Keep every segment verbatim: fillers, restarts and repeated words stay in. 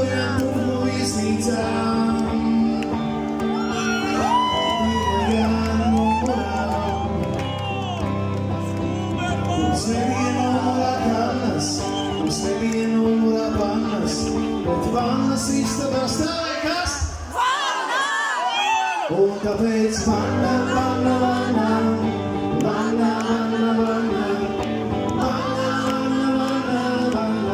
dzīvojam tuvu iznīcām. Vīmajām numurām. Mums nebija numurā kannas, mums nebija numurā vannas, bet vannas istabā stāvēja kas? Vanna! Un kāpēc vanna, vanna, vanna, vanna, vanna, vanna, vanna, vanna, vanna,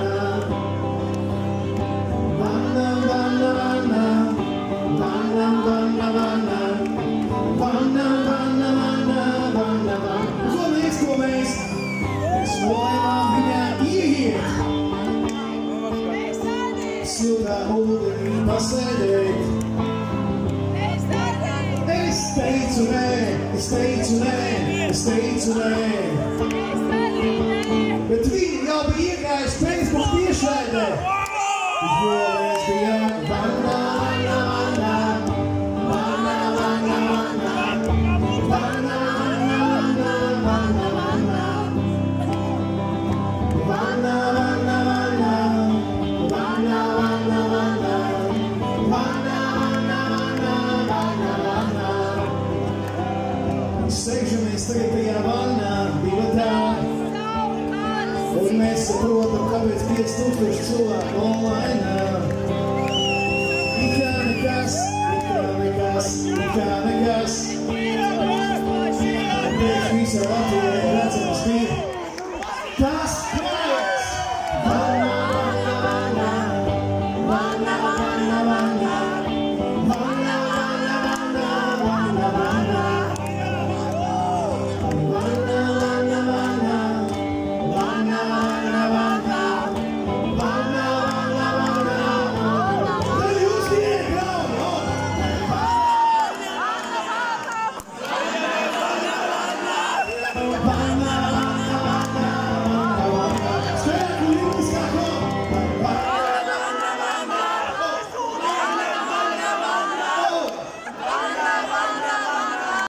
vanna, vanna, vanna, vanna, vanna, vanna, vanna, vanna, vanna, vanna, vanna. Ko mēs, ko mēs? Mēs nolēmām viņā ieiet. Siltā ūdenī pasēdēt. Es teicu nē, es teicu nē, es teicu nē. Bet viņi jau bija iegājuši Facebook tiešraidē. Jo mēs bijām vanna, vanna, vanna, vanna, vanna, vanna, vanna, vanna, vanna, vanna, vanna, vanna, vanna, vanna, vanna, vanna, vanna, vanna, vanna. Sēžamies tagad tajā vannā, divatā, un mēs saprotam, kāpēc pieci tūkstoši cilvēku online. Nekā nekas, nekā nekas, nekā nekas. Pēc visā Latvijā ir redzams bija. Tas,